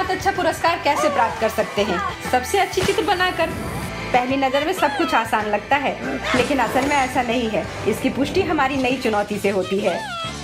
बहुत अच्छा पुरस्कार कैसे प्राप्त कर सकते हैं? सबसे अच्छी चित्र बनाकर। पहली नजर में सब कुछ आसान लगता है, लेकिन असल में ऐसा नहीं है। इसकी पुष्टि हमारी नई चुनौती से होती है।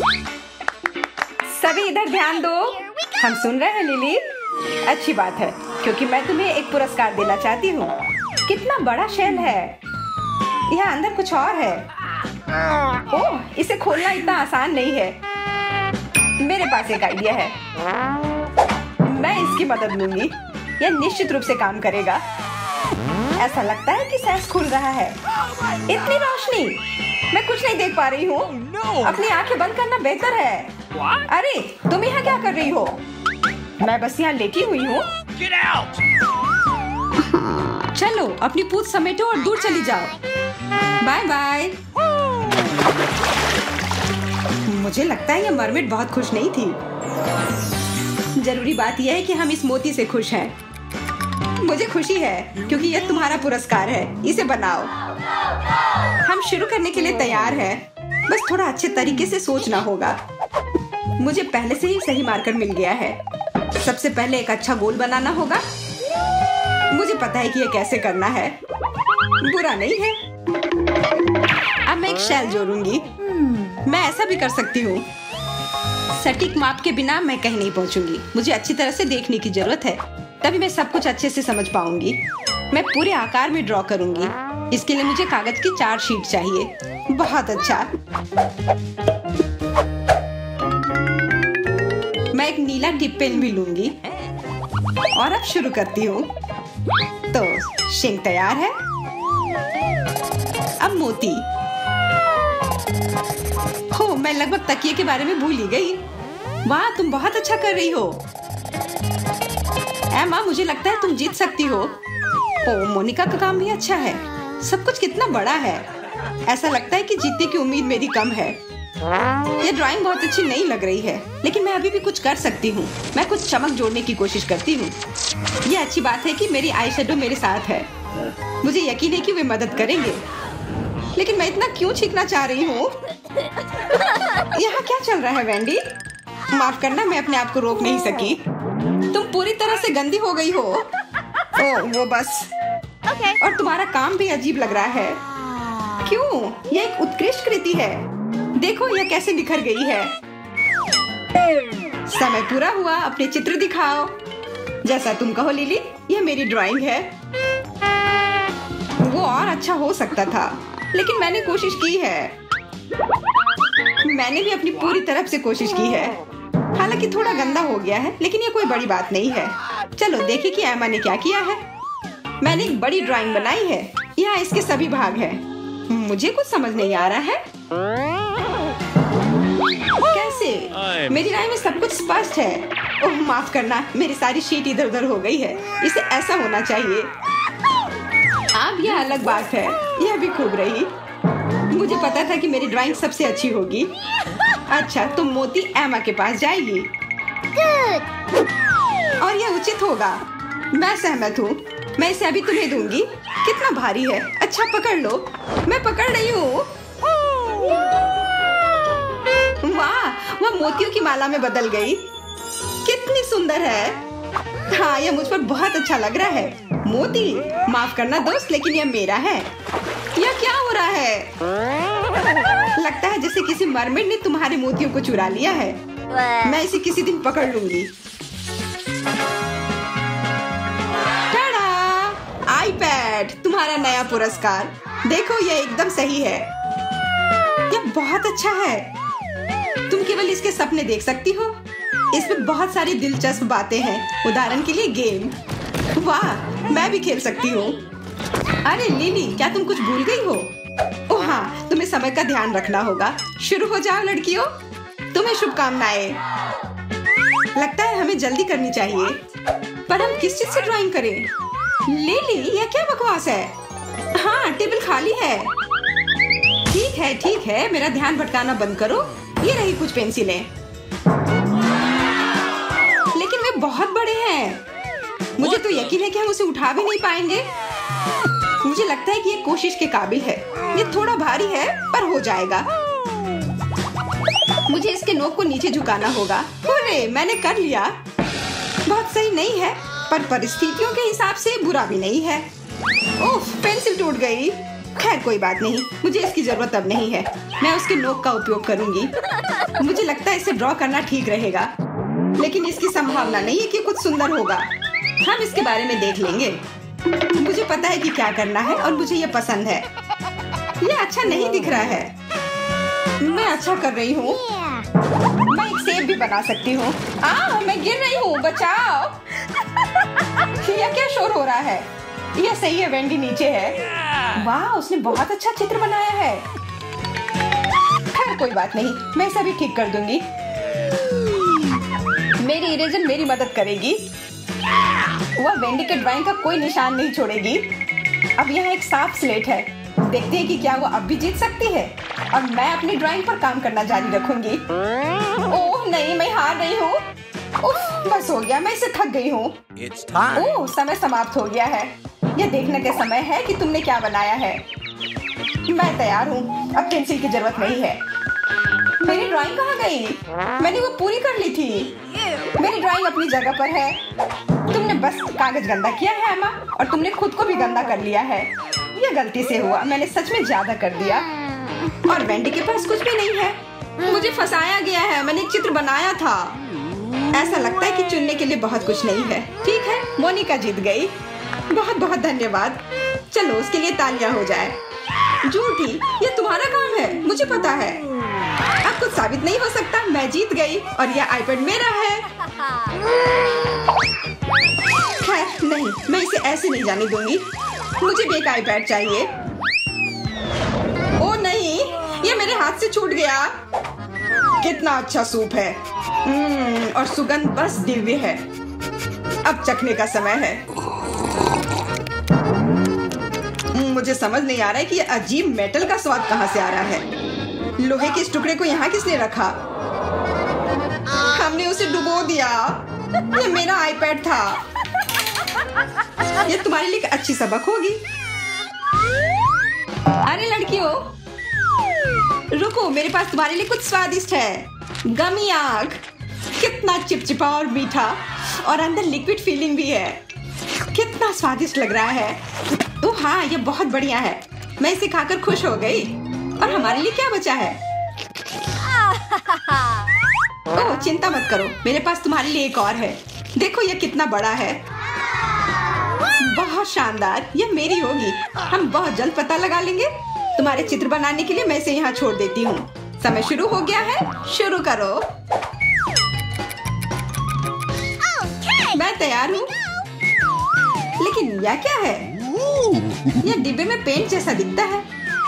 सभी इधर ध्यान दो। हम सुन रहे हैं लिली? अच्छी बात है, क्योंकि मैं तुम्हें एक पुरस्कार देना चाहती हूँ। कितना बड़ा शेल है। यहाँ अंदर कुछ और है। ओह, इसे खोलना इतना आसान नहीं है। मेरे पास एक आइडिया है। मैं इसकी मदद लूंगी। यह निश्चित रूप से काम करेगा। ऐसा लगता है कि सैस खुल रहा है। इतनी रोशनी, मैं कुछ नहीं देख पा रही हूँ। अपनी आंखें बंद करना बेहतर है। अरे, तुम यहाँ क्या कर रही हो? मैं बस यहाँ लेटी हुई हूँ। चलो, अपनी पूंछ समेटो और दूर चली जाओ। Bye bye. मुझे लगता है यह मरमेड बहुत खुश नहीं थी। जरूरी बात यह है कि हम इस मोती से खुश हैं। मुझे खुशी है क्योंकि यह तुम्हारा पुरस्कार है। इसे बनाओ। हम शुरू करने के लिए तैयार हैं। बस थोड़ा अच्छे तरीके से सोचना होगा। मुझे पहले से ही सही मार्कर मिल गया है। सबसे पहले एक अच्छा गोल बनाना होगा। मुझे पता है कि यह कैसे करना है। बुरा नहीं है। अब मैं एक शेल जोड़ूंगी। मैं ऐसा भी कर सकती हूँ। सटीक माप के बिना मैं कहीं नहीं पहुँचूंगी। मुझे अच्छी तरह से देखने की जरूरत है, तभी मैं सब कुछ अच्छे से समझ पाऊंगी। मैं पूरे आकार में ड्रॉ करूंगी। इसके लिए मुझे कागज की 4 शीट चाहिए। बहुत अच्छा। मैं एक नीला टिप पेन भी लूंगी और अब शुरू करती हूँ। तो शेंग तैयार है। अब मोती। हो, मैं लगभग तकिए के बारे में भूल ही गई। वाह, तुम बहुत अच्छा कर रही हो। एमा, मुझे लगता है तुम जीत सकती हो। ओ, मोनिका का काम भी अच्छा है। सब कुछ कितना बड़ा है। ऐसा लगता है कि जीतने की उम्मीद मेरी कम है। यह ड्राइंग बहुत अच्छी नहीं लग रही है, लेकिन मैं अभी भी कुछ कर सकती हूँ। मैं कुछ चमक जोड़ने की कोशिश करती हूँ। यह अच्छी बात है कि मेरी आई शेडो मेरे साथ है। मुझे यकीन है कि वे मदद करेंगे। लेकिन मैं इतना क्यों छींकना चाह रही हूँ? यहाँ क्या चल रहा है वेंडी? माफ करना, मैं अपने आप को रोक नहीं सकी। तुम पूरी तरह से गंदी हो गई हो। ओह, वो बस। और तुम्हारा काम भी अजीब लग रहा है। क्यों? यह एक उत्कृष्ट कृति है। देखो यह कैसे निखर गई है। समय पूरा हुआ। अपने चित्र दिखाओ। जैसा तुम कहो लिली, यह मेरी ड्राइंग है। वो और अच्छा हो सकता था, लेकिन मैंने कोशिश की है। मैंने भी अपनी पूरी तरफ से कोशिश की है। हालांकि थोड़ा गंदा हो गया है, लेकिन ये कोई बड़ी बात नहीं है। चलो देखें कि एमा ने क्या किया है। मैंने एक बड़ी ड्राइंग बनाई है। यहाँ इसके सभी भाग हैं। मुझे कुछ समझ नहीं आ रहा है। कैसे? मेरी राय में सब कुछ स्पष्ट है। ओह, माफ करना, मेरी सारी शीट इधर उधर हो गई है। इसे ऐसा होना चाहिए। अब यह अलग बात है। यह भी खूब रही। मुझे पता था कि मेरी ड्राइंग सबसे अच्छी होगी। अच्छा, तो मोती एमा के पास जाएगी। और यह उचित होगा। मैं सहमत हूँ। मैं इसे अभी तुम्हें दूंगी। कितना भारी है। अच्छा, पकड़ लो। मैं पकड़ रही हूँ। वाह, वह मोतियों की माला में बदल गई। कितनी सुंदर है। हाँ, यह मुझ पर बहुत अच्छा लग रहा है। मोती, माफ करना दोस्त, लेकिन यह मेरा है। यह क्या हो रहा है? लगता है जैसे किसी मरमेड ने तुम्हारे मोतियों को चुरा लिया है। मैं इसे किसी दिन पकड़ लूंगी। टाडा! आईपैड, तुम्हारा नया पुरस्कार। देखो, यह एकदम सही है। यह बहुत अच्छा है। तुम केवल इसके सपने देख सकती हो। इसमें बहुत सारी दिलचस्प बातें हैं। उदाहरण के लिए गेम। वाह, मैं भी खेल सकती हूँ। अरे लिली, क्या तुम कुछ भूल गई हो? ओह हाँ, तुम्हें समय का ध्यान रखना होगा। शुरू हो जाओ लड़कियों। तुम्हें शुभकामनाएं। लगता है हमें जल्दी करनी चाहिए। पर हम किस चीज से ड्राइंग करें? लिली, यह क्या बकवास है? हाँ, टेबल खाली है। ठीक है, मेरा ध्यान भटकाना बंद करो। ये रही कुछ पेंसिलें। लेकिन वे बहुत बड़े हैं। मुझे तो यकीन है कि हम उसे उठा भी नहीं पाएंगे। मुझे लगता है कि ये कोशिश के काबिल है। ये थोड़ा भारी है, पर हो जाएगा। मुझे इसके नोक को नीचे झुकाना होगा। अरे, मैंने कर लिया। बहुत सही नहीं है, पर परिस्थितियों के हिसाब से बुरा भी नहीं है। ओह, पेंसिल टूट गई। खैर कोई बात नहीं, मुझे इसकी जरूरत अब नहीं है। मैं उसके नोक का उपयोग करूंगी। मुझे लगता है इसे ड्रॉ करना ठीक रहेगा, लेकिन इसकी संभावना नहीं है कि कुछ सुंदर होगा। हम इसके बारे में देख लेंगे। मुझे पता है कि क्या करना है और मुझे ये पसंद है। ये अच्छा नहीं दिख रहा है। मैं अच्छा कर रही हूँ। मैं एक सेब भी बना सकती हूँ। मैं गिर रही हूँ, बचाओ। ये क्या शोर हो रहा है? ये सही है, वेंडी नीचे है। वाह, उसने बहुत अच्छा चित्र बनाया है। खैर कोई बात नहीं, मैं इसे भी ठीक कर दूंगी। मेरी इरेजर मेरी मदद करेगी। वह वेंडी के ड्राइंग का कोई निशान नहीं छोड़ेगी। अब यहाँ एक साफ स्लेट है। देखते हैं कि क्या वो अब भी जीत सकती है। और मैं अपनी ड्राइंग पर काम करना जारी रखूंगी। ओह नहीं, मैं हार रही हूँ। उफ, बस हो गया, मैं इसे थक गई हूँ। ओह, समय समाप्त हो गया है। यह देखने का समय है कि तुमने क्या बनाया है। मैं तैयार हूँ, अब पेंसिल की जरूरत नहीं है। मेरी ड्राइंग कहाँ गई? मैंने वो पूरी कर ली थी। मेरी ड्राइंग अपनी जगह पर है। तुमने बस कागज गंदा किया है एमा, और तुमने खुद को भी गंदा कर लिया है। ये गलती से हुआ, मैंने सच में ज्यादा कर दिया। और वेंडी के पास कुछ भी नहीं है। मुझे फंसाया गया है। मैंने एक चित्र बनाया था। ऐसा लगता है कि चुनने के लिए बहुत कुछ नहीं है। ठीक है, मोनिका जीत गई। बहुत बहुत धन्यवाद। चलो उसके लिए तालियां हो जाए। झूठी, ये तुम्हारा काम है, मुझे पता है। अब कुछ साबित नहीं हो सकता। मैं जीत गई और यह आईपैड मेरा है। खैर नहीं, मैं इसे ऐसे नहीं जाने दूंगी। मुझे भी एक आईपैड चाहिए। ओ नहीं, ये मेरे हाथ से छूट गया। कितना अच्छा सूप है। और सुगंध बस दिव्य है। अब चखने का समय है। मुझे समझ नहीं आ रहा है कि ये अजीब मेटल का स्वाद कहाँ से आ रहा है। लोहे के इस टुकड़े को यहाँ किसने रखा? हमने उसे डुबो दिया। ये मेरा आईपैड था। ये तुम्हारे लिए एक अच्छी सबक होगी। अरे लड़कियों, रुको, मेरे पास तुम्हारे लिए कुछ स्वादिष्ट है। गमी आग, कितना चिपचिपा और मीठा, और अंदर लिक्विड फीलिंग भी है। कितना स्वादिष्ट लग रहा है। ओह हाँ, ये बहुत बढ़िया है। मैं इसे खाकर खुश हो गई। और हमारे लिए क्या बचा है? ओह चिंता मत करो, मेरे पास तुम्हारे लिए एक और है। देखो ये कितना बड़ा है। बहुत शानदार, ये मेरी होगी। हम बहुत जल्द पता लगा लेंगे। तुम्हारे चित्र बनाने के लिए मैं इसे यहाँ छोड़ देती हूँ। समय शुरू हो गया है, शुरू करो। मैं तैयार हूँ। लेकिन यह क्या है? यह डिब्बे में पेंट जैसा दिखता है।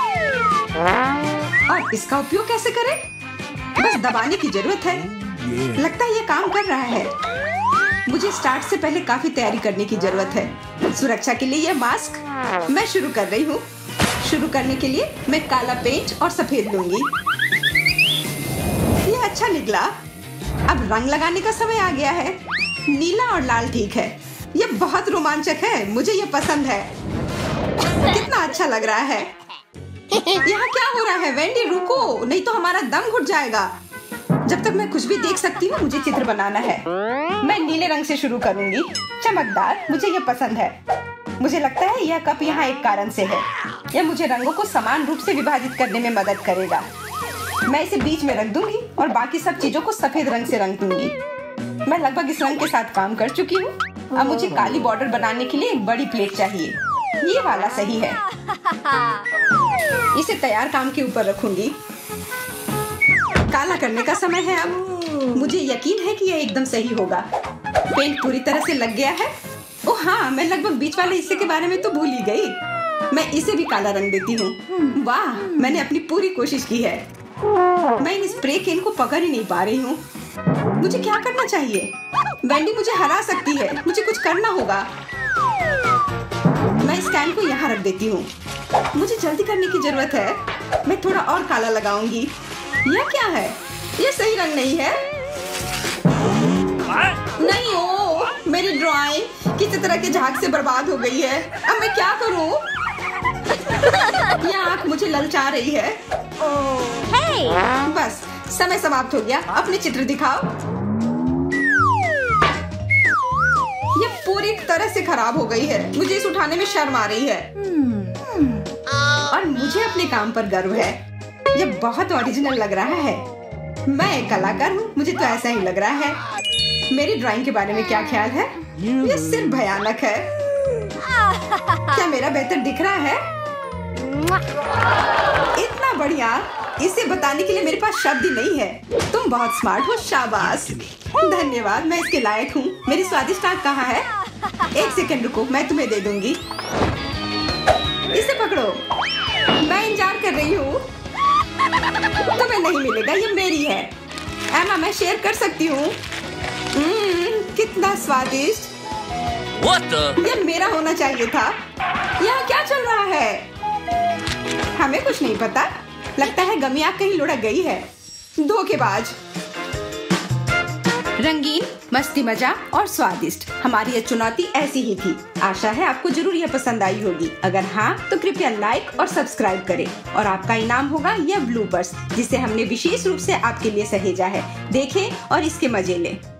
और इसका उपयोग कैसे करें? बस दबाने की जरूरत है। लगता है यह काम कर रहा है। मुझे स्टार्ट से पहले काफी तैयारी करने की जरूरत है। सुरक्षा के लिए यह मास्क मैं शुरू कर रही हूँ। शुरू करने के लिए मैं काला पेंट और सफेद लूंगी। यह अच्छा निकला। अब रंग लगाने का समय आ गया है। नीला और लाल ठीक है। यह बहुत रोमांचक है, मुझे यह पसंद है। कितना अच्छा लग रहा है। यहाँ क्या हो रहा है? वेंडी रुको, नहीं तो हमारा दम घुट जाएगा। जब तक मैं कुछ भी देख सकती हूँ, मुझे चित्र बनाना है। मैं नीले रंग से शुरू करूंगी। चमकदार, मुझे यह पसंद है। मुझे लगता है यह कप यहाँ एक कारण से है। यह मुझे रंगों को समान रूप से विभाजित करने में मदद करेगा। मैं इसे बीच में रख दूंगी और बाकी सब चीजों को सफेद रंग से रंग दूंगी। मैं लगभग इस रंग के साथ काम कर चुकी हूँ। अब मुझे काली बॉर्डर बनाने के लिए एक बड़ी प्लेट चाहिए। ये वाला सही है। इसे तैयार काम के ऊपर रखूंगी। काला करने का समय है अब। मुझे यकीन है कि यह एकदम सही होगा। पेंट पूरी तरह से लग गया है। ओह हाँ, मैं लगभग बीच वाले हिस्से के बारे में तो भूल ही गई। मैं इसे भी काला रंग देती हूँ। वाह, मैंने अपनी पूरी कोशिश की है। मैं इन स्प्रे केन को पकड़ ही नहीं पा रही हूँ। मुझे क्या करना चाहिए? वेंडी मुझे हरा सकती है। मुझे कुछ करना होगा। मैं इस कैन को यहाँ रख देती हूँ। मुझे जल्दी करने की जरूरत है। मैं थोड़ा और काला लगाऊंगी। यह क्या है? यह सही रंग नहीं है। नहीं, ओ मेरी ड्राइंग किसी तरह के झाग से बर्बाद हो गई है। अब मैं क्या करूँ? यह आँख मुझे ललचा रही है। बस समय समाप्त हो गया। अपने चित्र दिखाओ। खराब हो गई है। मुझे इसे उठाने में शर्म आ रही है। और मुझे अपने काम पर गर्व है। ये बहुत ओरिजिनल लग रहा है। मैं एक कलाकार हूँ, मुझे तो ऐसा ही लग रहा है। मेरी ड्राइंग के बारे में क्या ख्याल है? ये सिर्फ भयानक है। क्या मेरा बेहतर दिख रहा है? इतना बढ़िया, इसे बताने के लिए मेरे पास शब्द ही नहीं है। तुम बहुत स्मार्ट हो, शाबाश। धन्यवाद, मैं इसके लायक हूँ। मेरी स्वादिष्ट आग कहाँ है? एक सेकंड रुको, मैं तुम्हें दे दूंगी। इसे पकड़ो, मैं इंतजार कर रही हूँ। तुम्हें नहीं मिलेगा, ये मेरी है। एमा, मैं शेयर कर सकती हूँ। कितना स्वादिष्ट। ये मेरा होना चाहिए था। यहाँ क्या चल रहा है? हमें कुछ नहीं पता। लगता है गमी आग कहीं लुढ़क गई है। धोखेबाज। रंगीन, मस्ती मजाक और स्वादिष्ट, हमारी ये चुनौती ऐसी ही थी। आशा है आपको जरूर यह पसंद आई होगी। अगर हाँ तो कृपया लाइक और सब्सक्राइब करें। और आपका इनाम होगा यह ब्लूपर्स, जिसे हमने विशेष रूप से आपके लिए सहेजा है। देखें और इसके मजे लें।